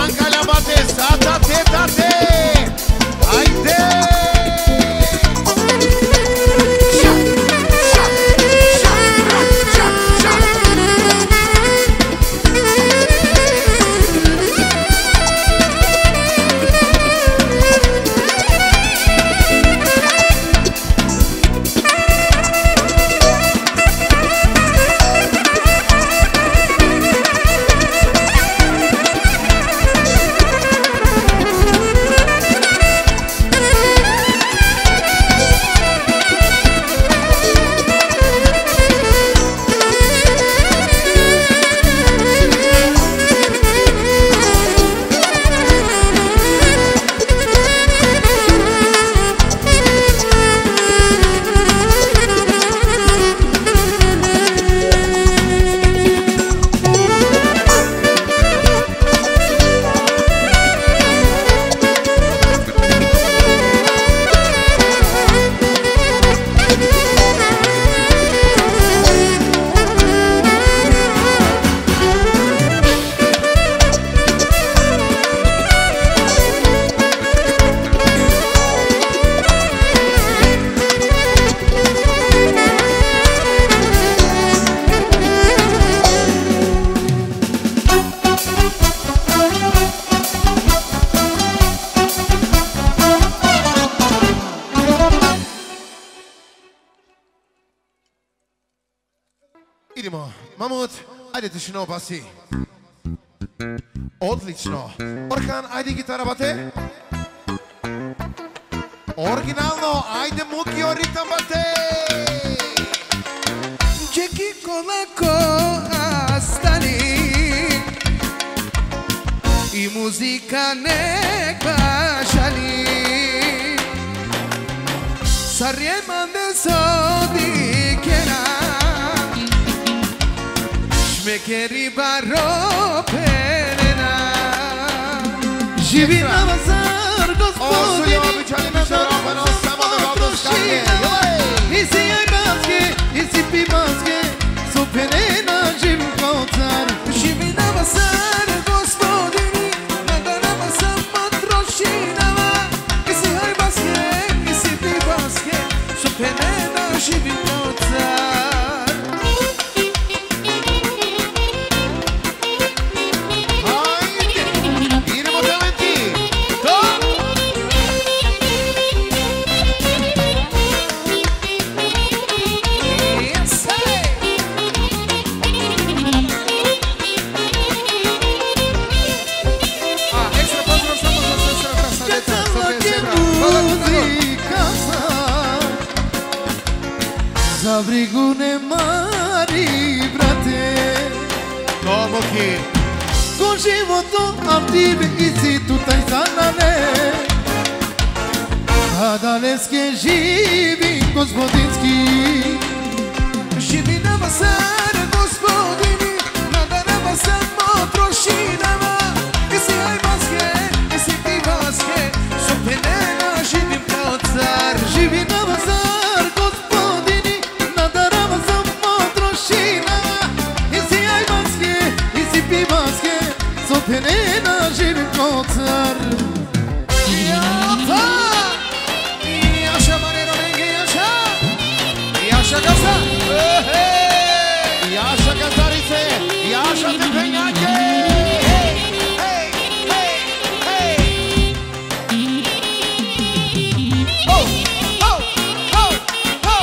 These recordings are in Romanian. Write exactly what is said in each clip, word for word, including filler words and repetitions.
calea bate, tate, tate. Haide! Idemo, Mamut, ajde še novo pasi. Odlično. Orhan, ajde gitara bate. Originalno, ajde Mukio, ritam bate. Čeki kolako astani I muzika neka žali Sarjemande zodi kera Šmekeri baro perena Živi na vazar gospodine Na danu potrošine I si jaj baske, i si pi baske So perena živim kao car Živi na vazar gospodine Na danu sam potrošinama I si jaj baske, i si pi baske So perena živim kao car Za brigu ne mari, brate Como que? Con životom aktive I si tutaj zanane A daleskie živi gospodinski Živi na vazar gospodini Nada na vazar potrošinama I si aj maske, I si ti maske So penena živim kao car Živi na vazar gospodini Nada na vazar potrošinama I si aj maske, I si ti maske So penena živim kao car Japa! Jaša Marino Menge, Jaša! Jaša Gasa! Jaša Gazarice, Jaša Tepenjake! Hej, hej, hej, hej! Ho, ho, ho, ho!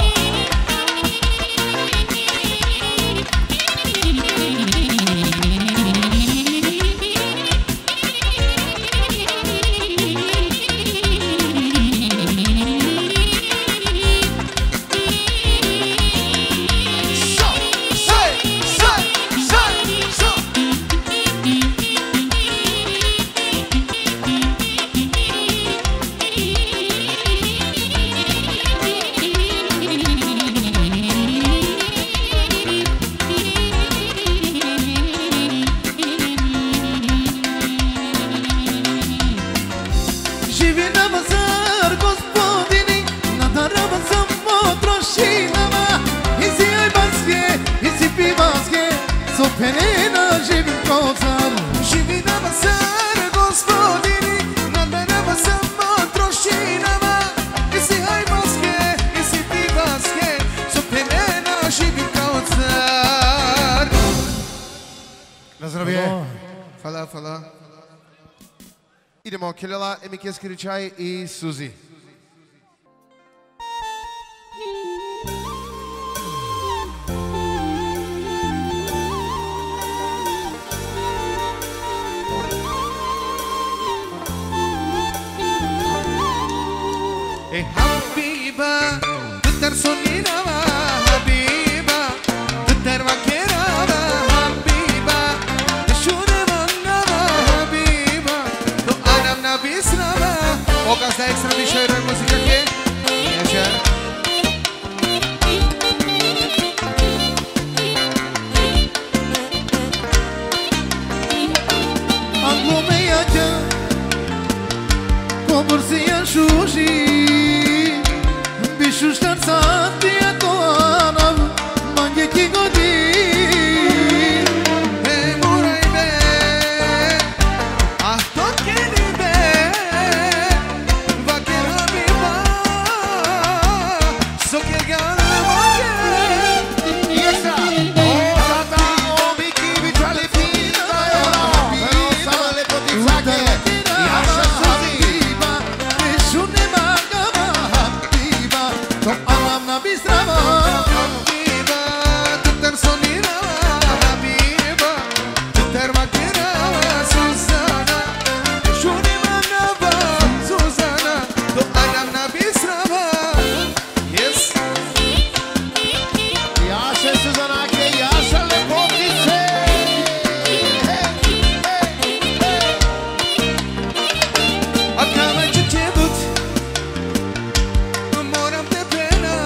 penena živim kao car. Živi na vazar Idemo, Kelela, Emike Skričaj i Suzi. E Habiba, tutar soninava, Habiba, tutar vaquerava, Habiba, shune mangava, Habiba, do anam na bisrava. O gazda extra mișoară muzica che? E așa. Aglomeia că Cobursia shushi Bishushtar satia toana Mange ki godi E murai be, ah tot keni be, vaker Habiba, soker gana vaker. Esa! O, tata, o, Miki, Vitali, Fina, pero sama le poticake. I așa Suzi. Shune magava Habiba To anam na bistrava Habiba, tutar soninava, Habiba, tutar vaquerava, Suzana, shune mangava, Suzana, do anam na bistrava. Yes. I așa Suzanake, i așa le potice. Acaba de cebut, moram de pena,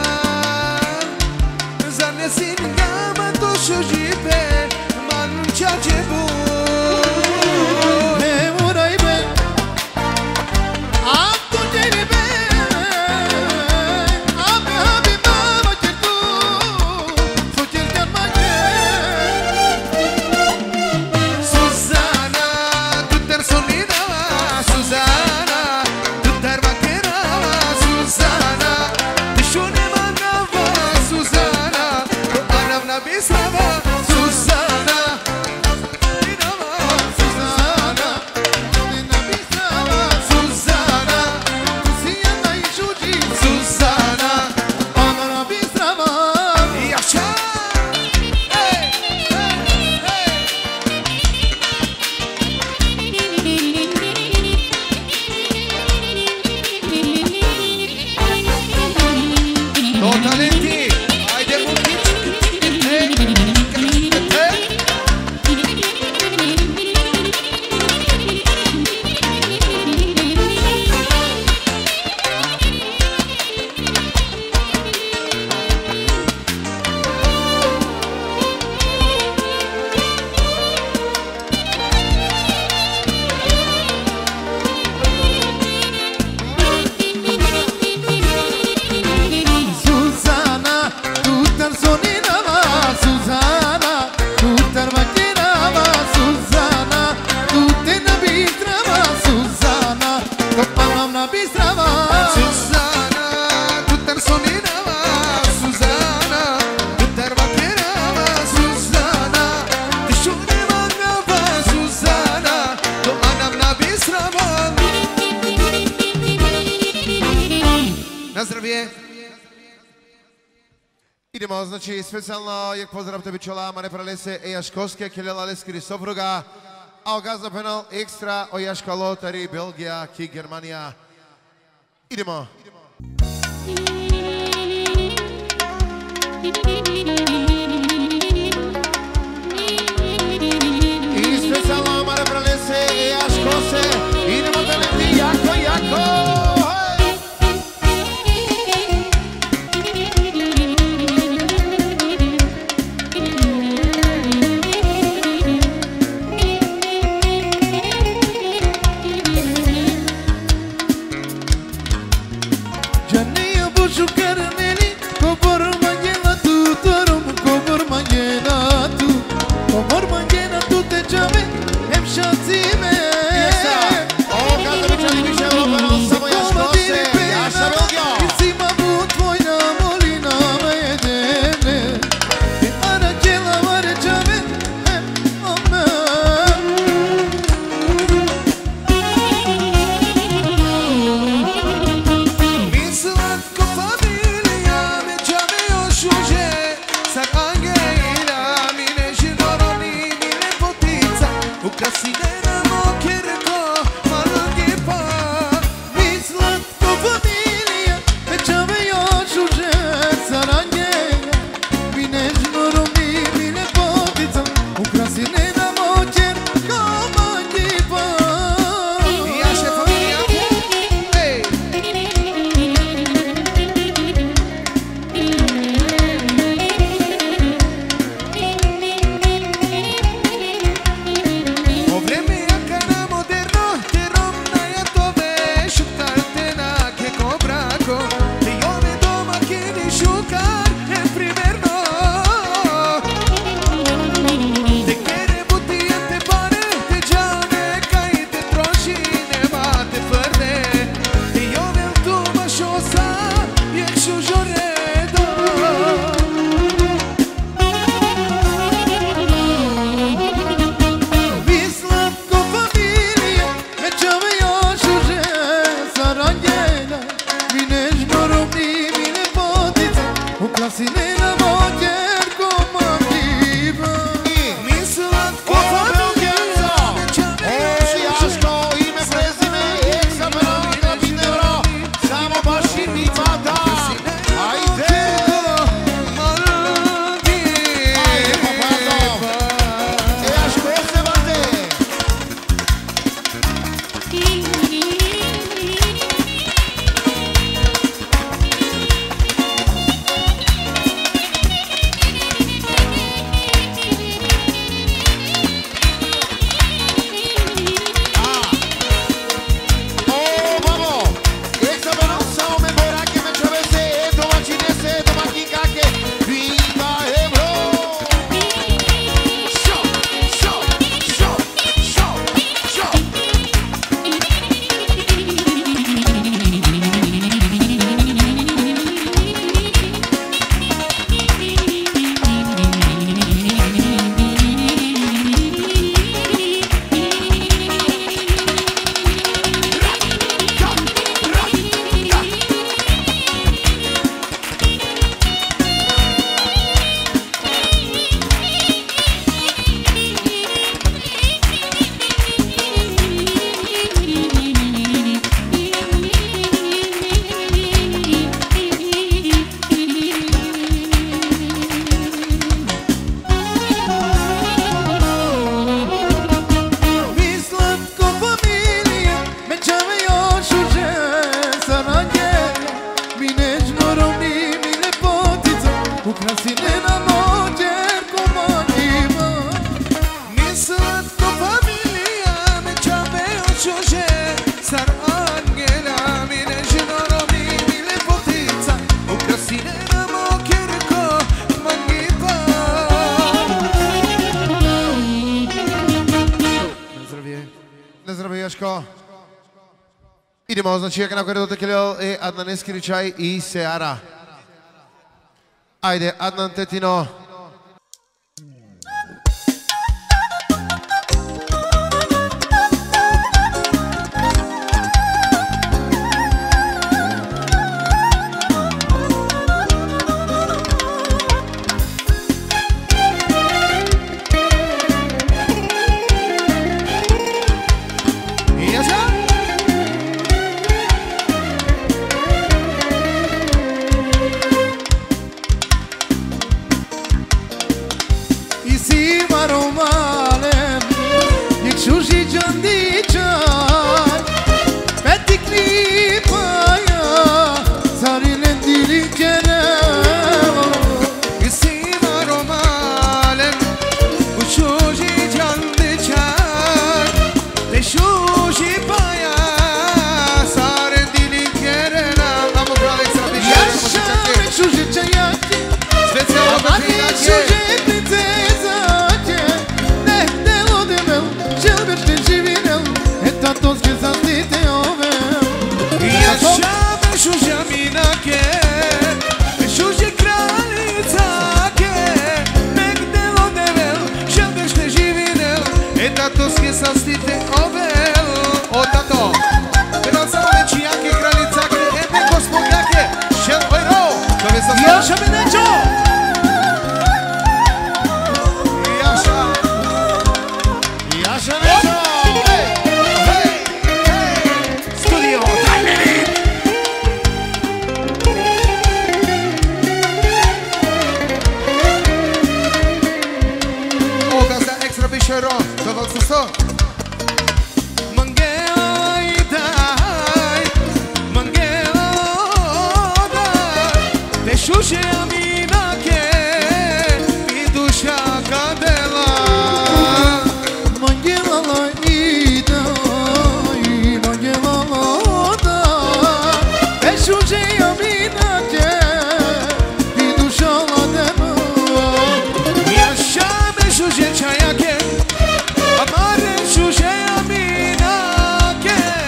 zanesin gama to shujipe, man cha cebut. Memurai be Abdu jeri be Abe Habiba Vakir tu Sokir kan mange Suzana, tutar soninava, Suzana, tutar vaquerava, Suzana, shune mangava, Suzana, do anam na bisrava, Suzana, dinava, Suzana Dina bistrava Suzana, Sia na ijuji Suzana, Anara bistrava e așa. Hey, hey, hey. Două talenti, haide multiți. Hey, hey. Suzana Tutar soninava Suzana Tutar vakirava Suzana Tute na bistrava Suzana To anam na bistrava Suzana, tutar soninava, Suzana, tutar vaquerava, Suzana, shune mangava, Suzana, do anam na bistrava. Na zdravie. Idemo, znači specijalno jak pozdrav tebi čola, Mane Pralese, Ejaškovske, Kelela Leskiri Sopruga, a o gazda penal ekstra Ojaška Lotari, Belgija, ki Germanija. Idemo. I specijalno Mane Pralese, Ejaškovse, idemo talenti jako, jako. Jania bushu karneli Kobor mangena tu Torum kobor mangena tu Kobor mangena tu te chame Hem shatime Idemo, znači jak nakon to kelel je Adnan Eskiričaj i Seara. Ajde, Adnan Tetino.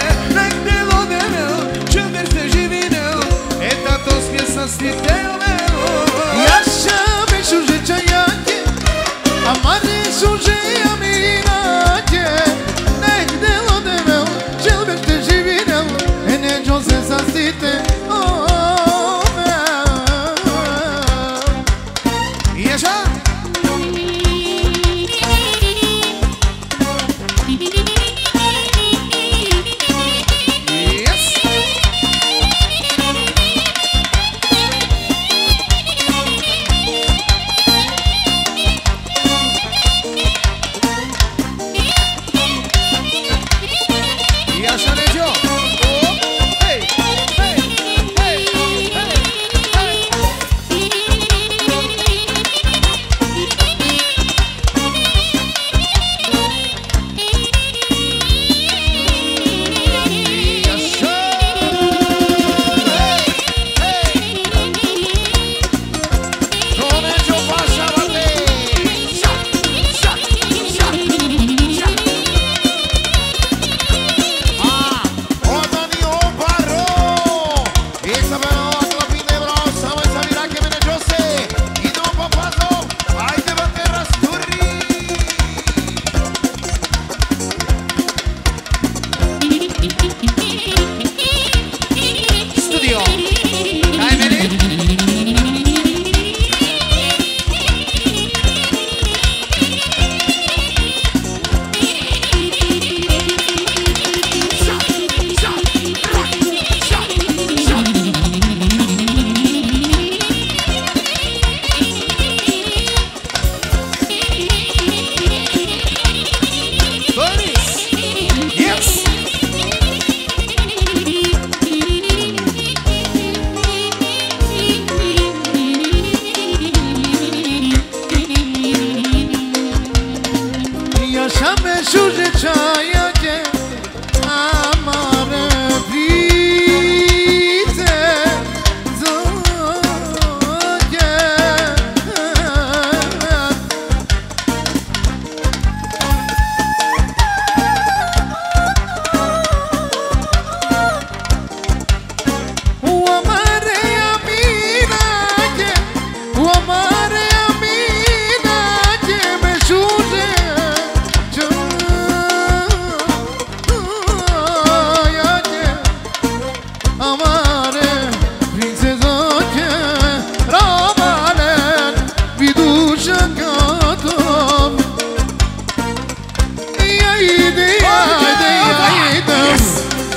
Stay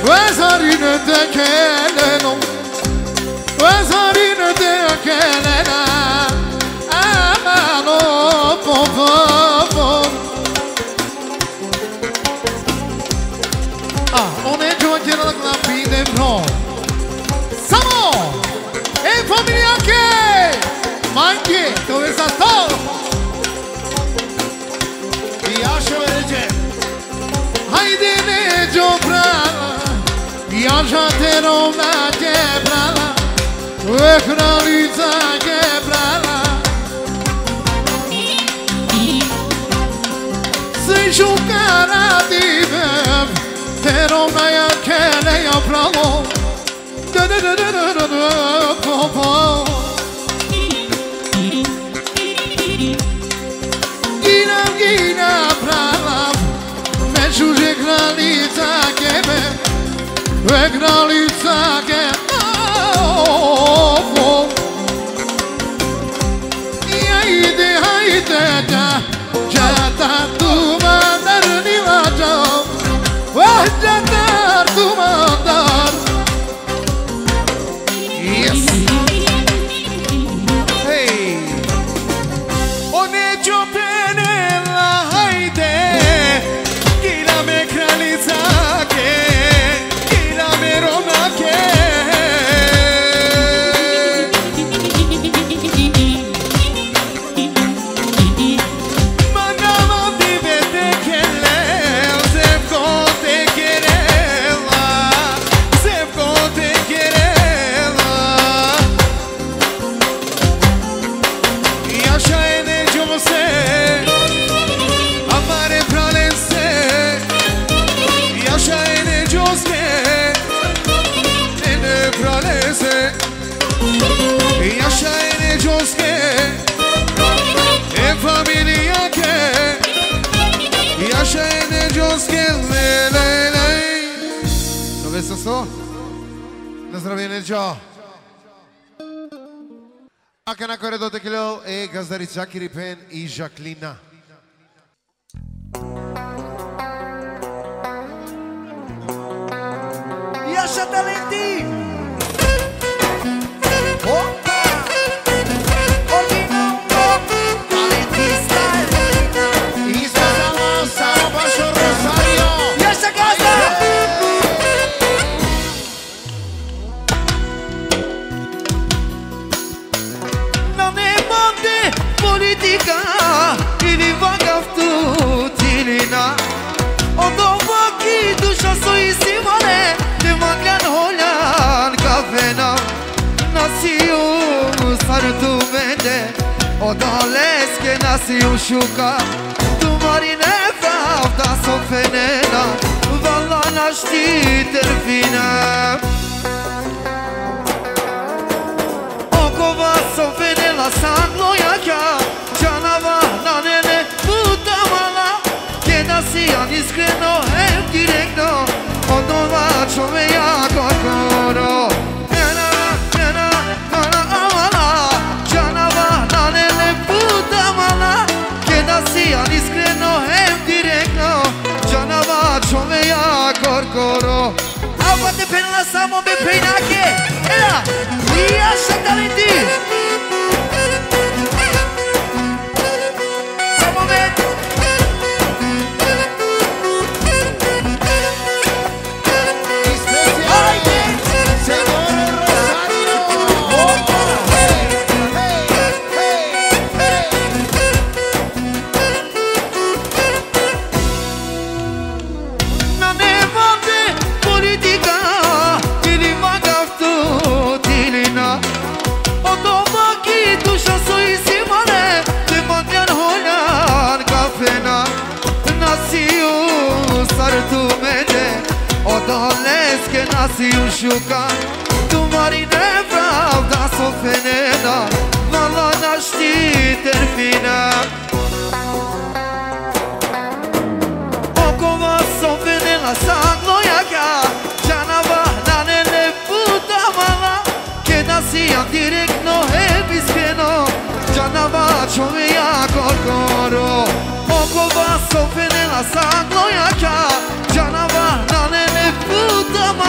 Wezarine de keleno Wezarine de kelena Amano popopom Ah, on est joué dans la vie des blancs Samo E famiglia che Manche dove sta sto Iașo merge Haide ne giobrala Iașa te roma quebrala E cralița quebrala Să-i jucara divem Te roma ia che le ia bravo Da da da da da da da popo Gina gina brava Me žuže kraljica kebe E kraljica kebe Hajde, hajde da Jata tu mandar nilađa Vah jatar tu mandar Yes Hey One čopenela hajde Gila me kraljica ke Gila me rona ke Na zdravie Nerđo. Aka na kore do tekilel e gazdari Zakiri Pen i Jacqueline. Iașa talenti! Opa! Ordinăm talenti style! Isa Zama, Sara Bașo Rosario. Iașa gazda! Politica ili vagaftu tilina Odova ki dusha soi simane Te maglan holan kafena Nasiu sartu mende Odaleske nasiu shuka Tumari ne pravda sofenena Valla našti terfina Okova sofenela sanglo jaka Čanava na nene puta mala Keda si ja iskreno, hem direktno Od nova čoveja kokoro Nena, nena, nana amala Čanava na nene puta mala Keda si ja iskreno, hem direktno Čanava čoveja kokoro Ava te penala samo be peinake Ela, Iașa talenti Nasiu shuka Tumari ne pravda sofenena Vala našti terfina Okova sofenela sanglo jaka Čanava na nene puta mala Keda si ja direktno hem iskreno Čanava čoveja kokoro Okova sofenela sanglo jaka Čanava na nene puta mala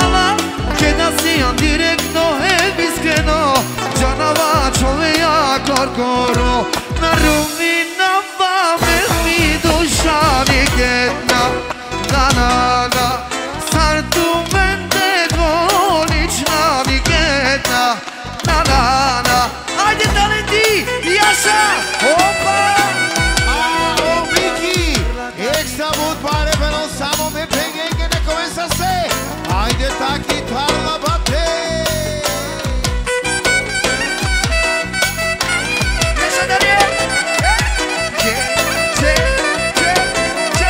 ta chitarra bate. Așa, Daniel! Ce, ce, ce, ce?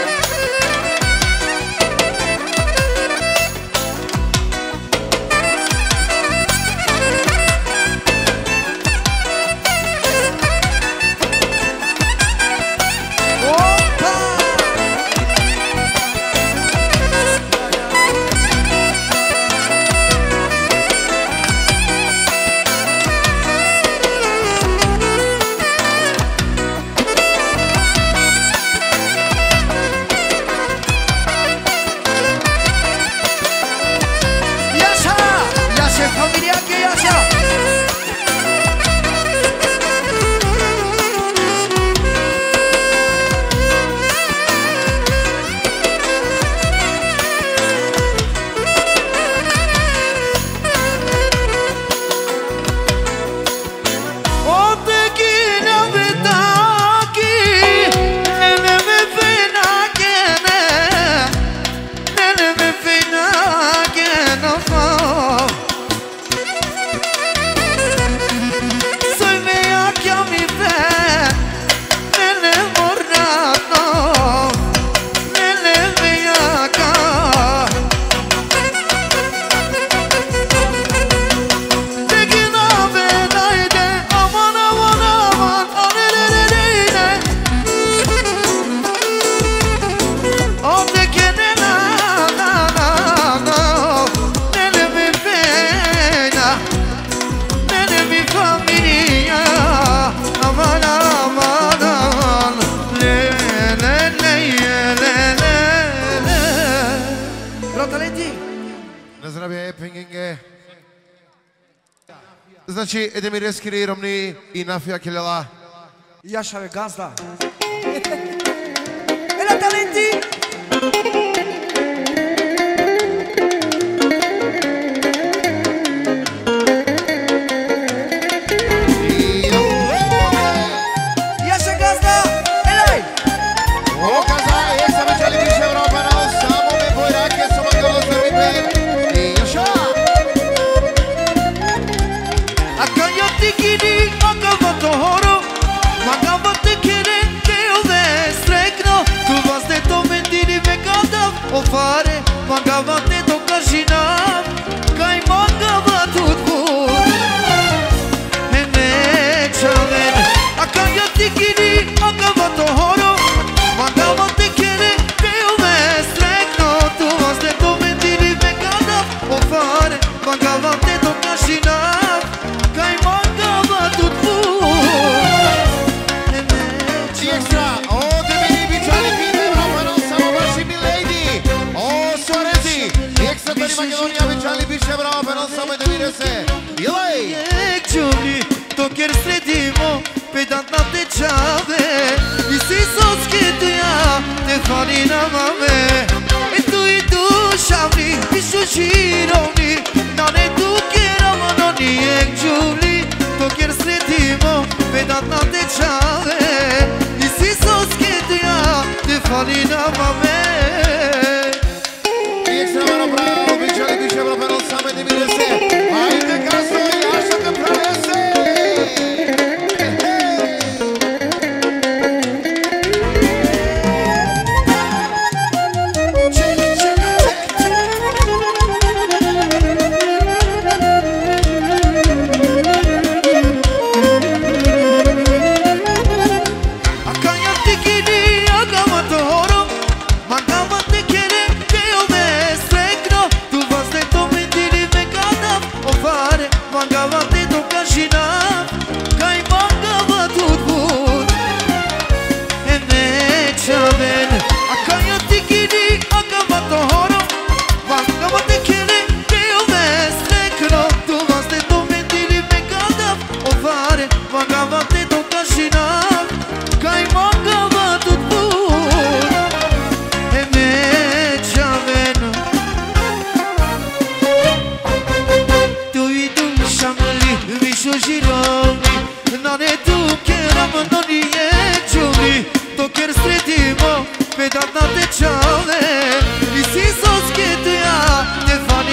Znači, Edemir Eskiri, Romni i Nafija Kelela. Jaša je gazda. Ela talenti! Jaša gazda! Elaj! O, gazda, je sam večali više Evropana, samo me bojrake su moglo zrvite. I Jaša! Tikini, magavato horo, magavate kerente ove strekno, tu vas de to mentiri me gadav o fare, magavate to kažinav, kaj magavato tvor, e nećaven, a kaj ja tikini, magavato horo, magavate kerente ove strekno, tu vas de to mentiri me gadav o fare, magavate to kažinav, kaj magavato tvor, e nećaven. Extra, o, Demiri Bičali, Pine Evropana, samo vaši milady. O, Sorezi, Extra, Tari Makedonija, Bičali, Biče Evropana, samo Edemir se. Ilaj! Leccioli, toker sredimo, pedant na tečave, i si soske tu ja, te fali na mame. E tu i dušavni, i su žirovni, na ne tu keramo, no nijek džuli, toker sredimo, pedant na tečave, i si soske tu ja, te fali na mame. Extra, mano bravo, Bičali, Biče Evropana, samo Edemir se. Ajde, gazo, Jaša te pralese. Pe dat na tečale, i si soske tu ja, te fali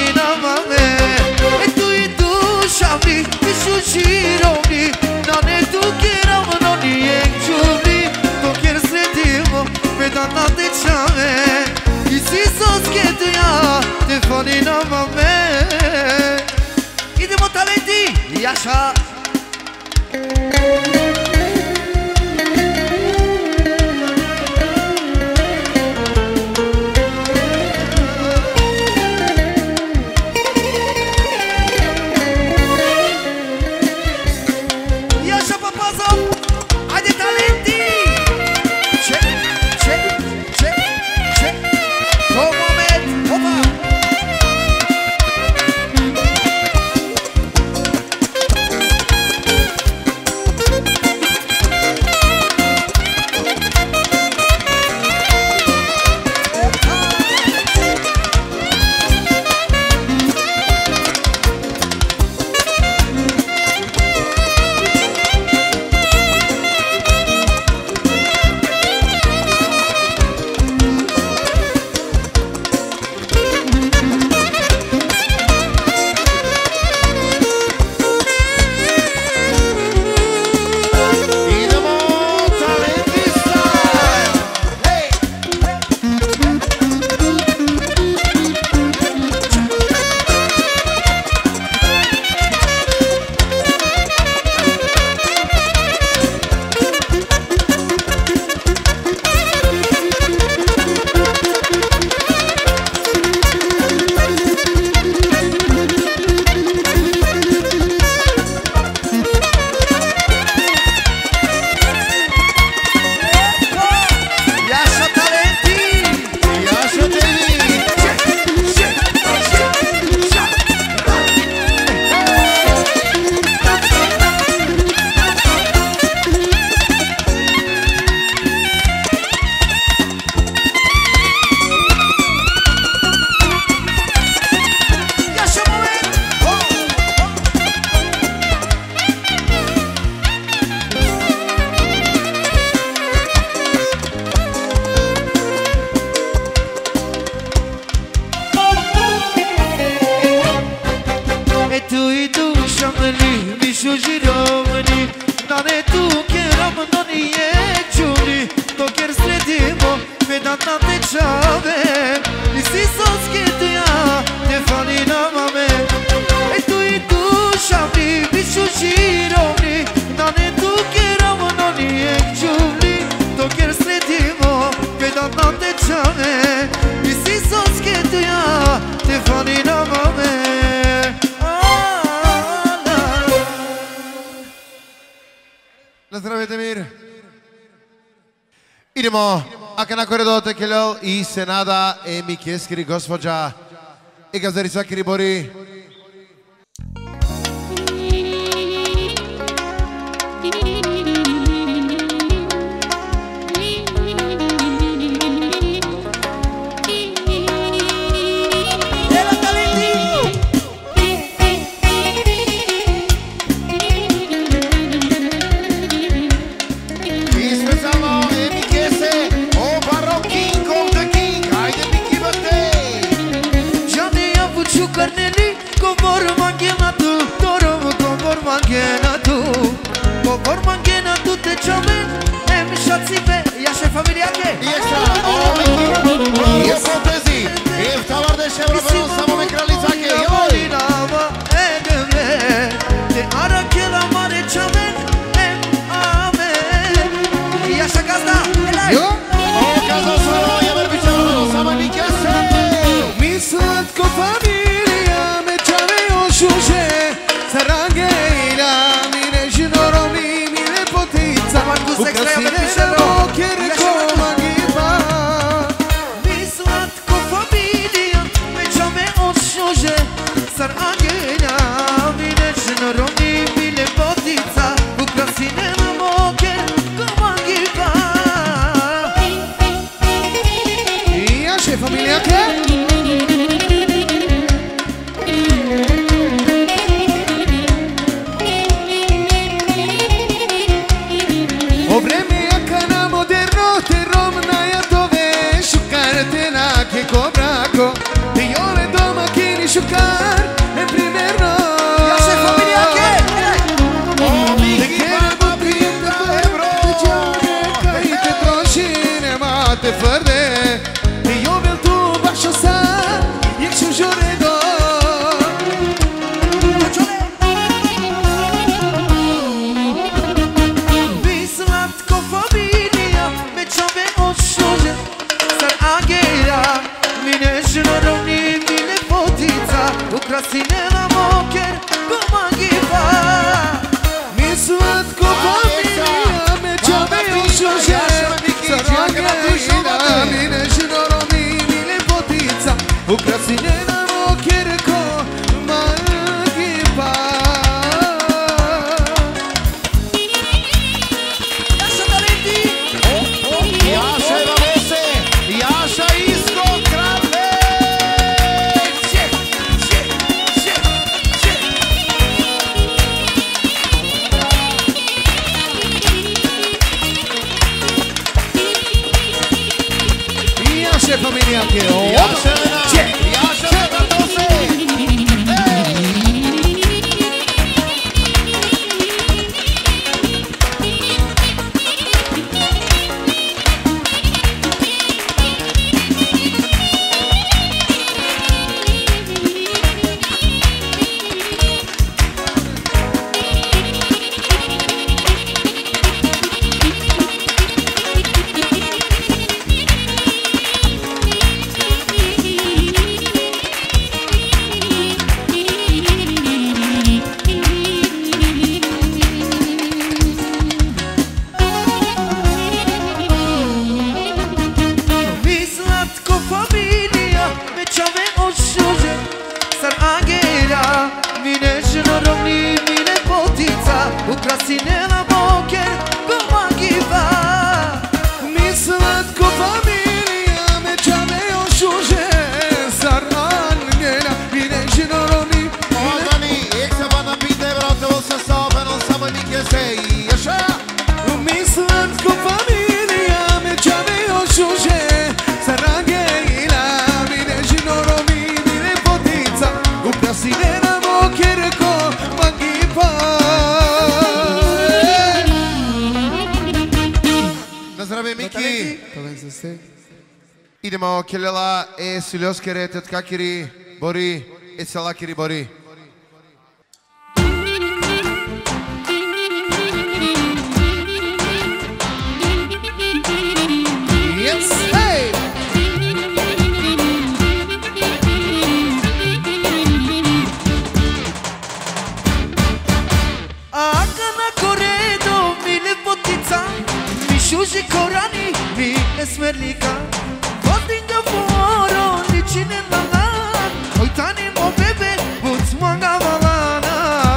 așa. Ia așa, papază! Haide, talentii! Ce? Ce? Ce? Ce? Un moment! Opa! Idemo, ako na koridor Kelel i Senada e Mikeskiri gospođa i Gazarica Kiribori. Ukrasine la moker Goma giva Mi slatko familija Me čave ušuže Saraga ina Mine žinoromi mi lepotica Ukrasine la moker Goma giva Jaša talenti Jaša Evavose Jaša Isko Krave Jaše familija che Jaša Lena Jaša Evavose Ukrasine la boker Goma giva Mi slatko familija Me čave ošuže Zar angela Mine žinoroni Oadani Eksa bana pite Vrate olsa saben olsa manike sei Jaša Mi slatko familija Me čave ošuže Zar angela Mine žinoroni Mine potica Ukrasine la boker Goma giva Zdravím Miki. Idemo Kelela e Silioskere Tetkakiri Bori e Salakiri Bori. Yes, hey! Akana koredo mi lepotica Mi shuji korani mi esmerlika Vodinga foro licine lala Oitani mo bebe but manga valana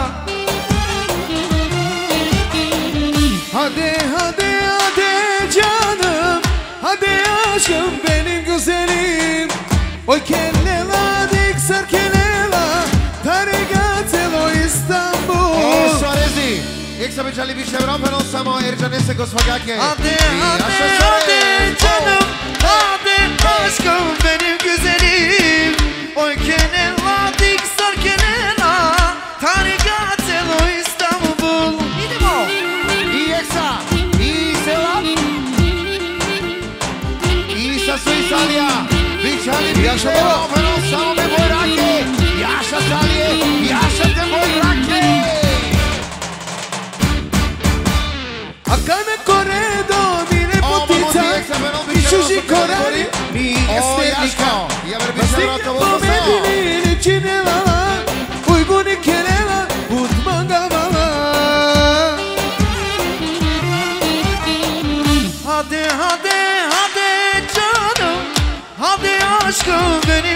Hadi hadi hadi canım Hadi aşkım benim güzelim Oy kelela dik sar kelela Tarigatelo İstanbul O Sarezi. Eksa beçali bir şevran ben olsam Ercanese Gosfagake. Hadi hadi hadi canım Hadi aşkım benim güzelim Oy kelela dik sar kelela Tarigatelo İstanbul Gidim o I Eksa. I Selam. I Sasu Isalija. Beçali bir şevran ben olsam Me boj rake. Jaša Salije. Jaša te boj rake. Akana koredo mi lepotica Mi shuji korani mi esmerlika Bastika pomedini licine lala Uyguni kelela but manga vala Hadi hadi hadi canım Hadi aşkım benim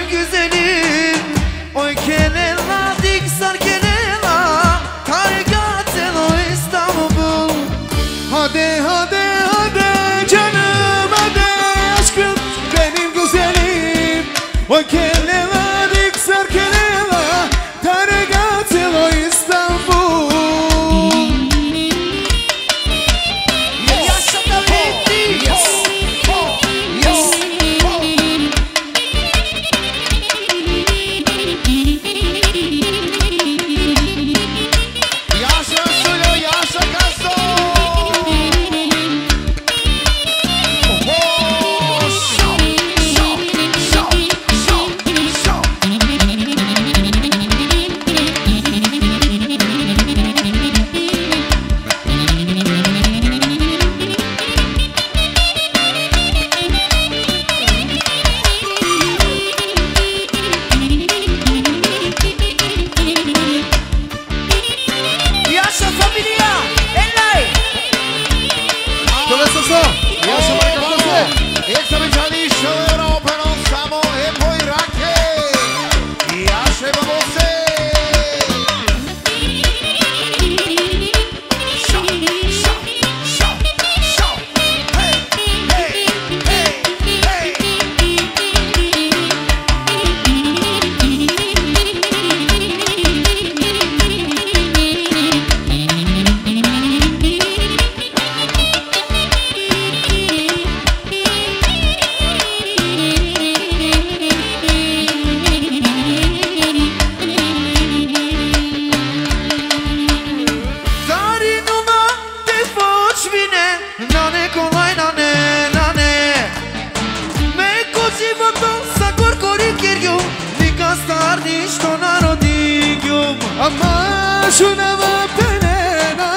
şuna vaptenena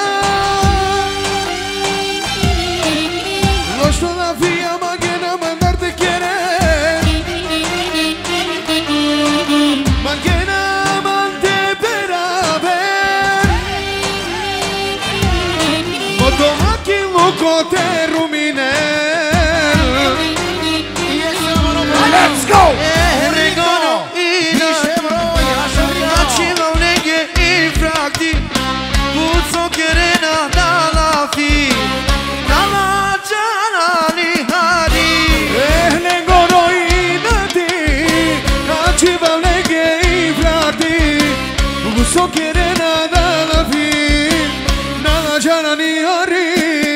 Loşto la fia magena mandar te quiere Magena mante beraber Motomaki luko te rumine Let's go! So quiere nada la fin, nada ya ni hari.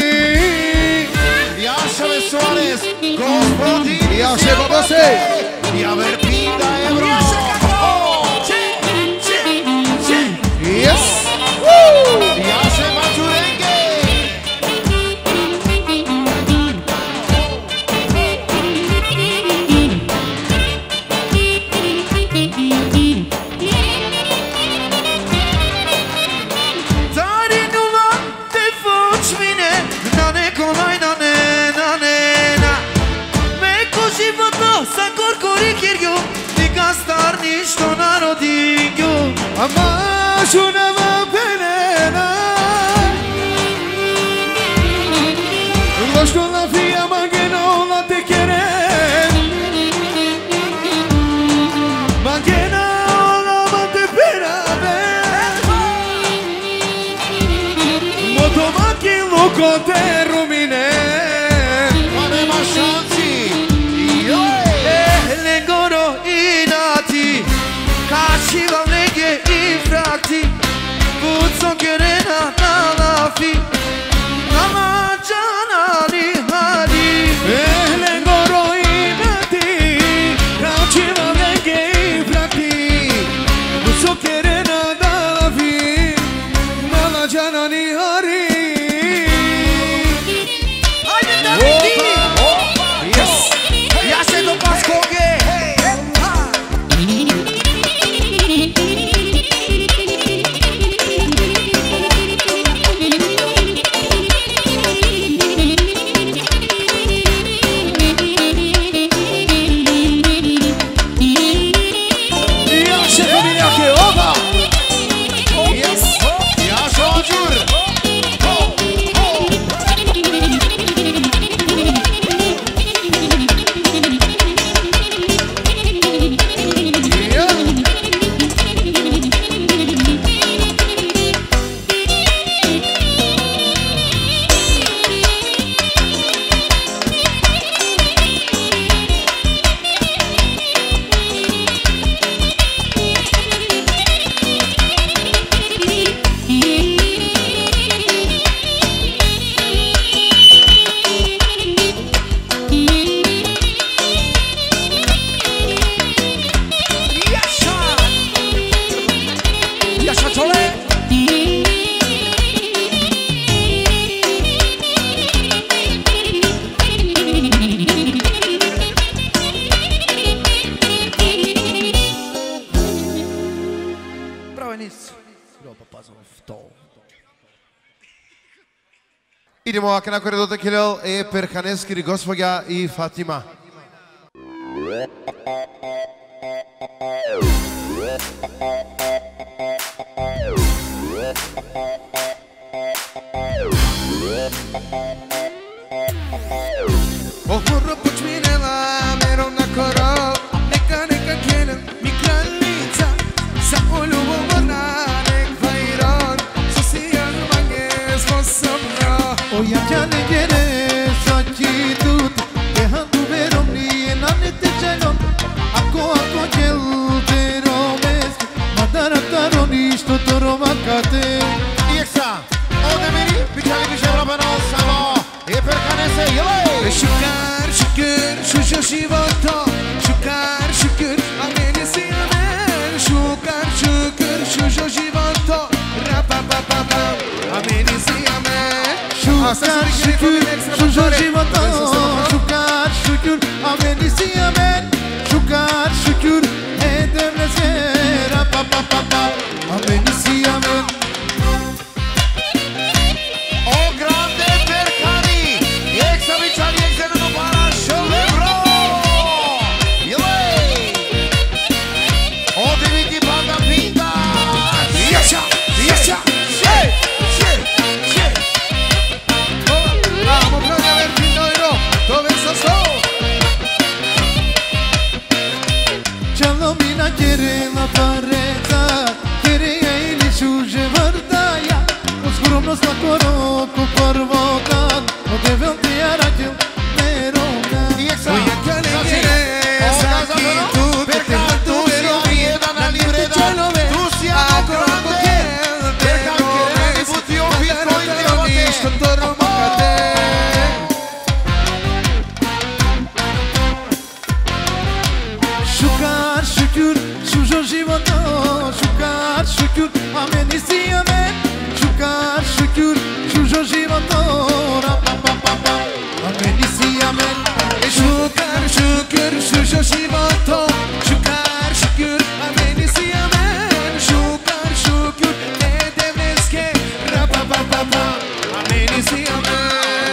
Jaševe Suarez, gospodin Jaše Babose, ja Verpinda Ebro. Yes. Jaše Maturenge. Ama şuna vaptenena Loşto la fia magena la te quiere Magena la mante beraber Motomaki luko te rumine Aveva šanci. Legoro inati Kašiva nege i frati Puco kerena na lafi Nama džana ni hari Legoro inati Kašiva nege i frati Puco kerena na lafi Nama džana ni hari Ajde da vidi Yes. Jaše do Paskoge. Idemo ako na koridor Kilel e per Kaneskiri gospođa i Fatima. Ohorro počminela merom na korov Neka, neka kjenem mi kraljica Sa uljubomorna nek vajron Sosijan mange sposobno Oja tjane gjene sa qitut E handu verom nije nane te qelon Ako ako qel te romesk Madara taro ništo to romakate Ijeksa, ovdje meni, pićali mi še vrapeno samo e per Kanese, jelej! Şükür şükür şu şu životo Şükür şükür ameni si amen Şükür şükür şu şu životo Rapa pa pa pa ameni si amen Şükür şükür şu şu životo Şükür şükür ameni si amen Şükür şükür edemlese Rapa pa pa pa ameni si amen şükür Amenisi amen Şukar şükür Şujo životora Amenisi amen Şukar şükür Şujo životo Şukar şükür Amenisi amen Şukar şükür Edevneske Rapa pa pa pa Amenisi amen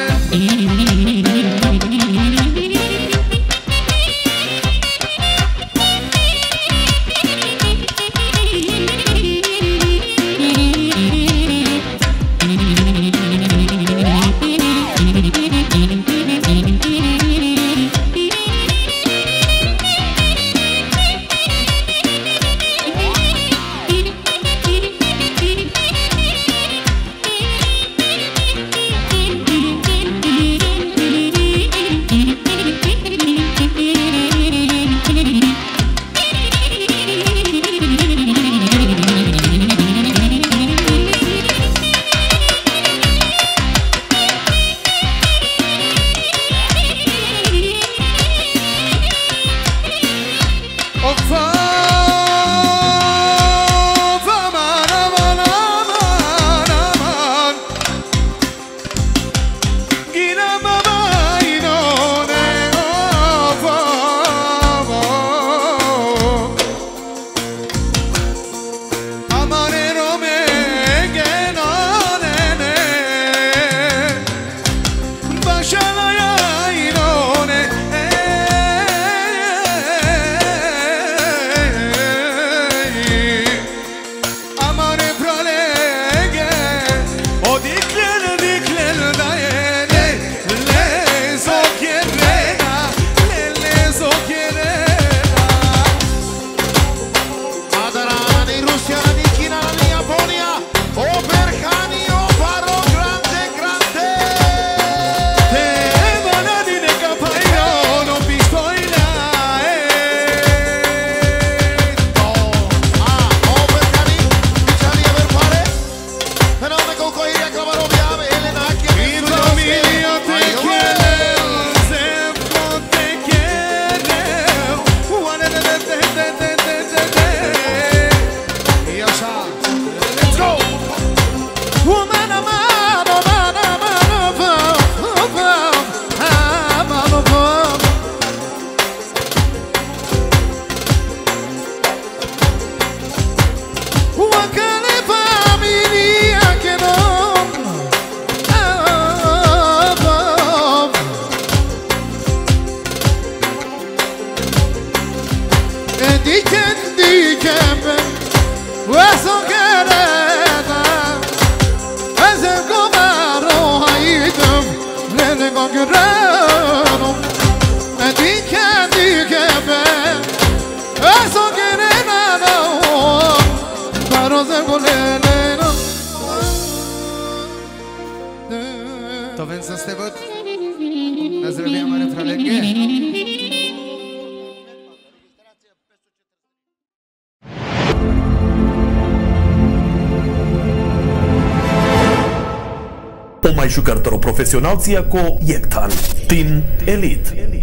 To więc co z tego? Nazdrawiamy refralegę. O mai jucător profesional ția cu Iectan, Team Elite.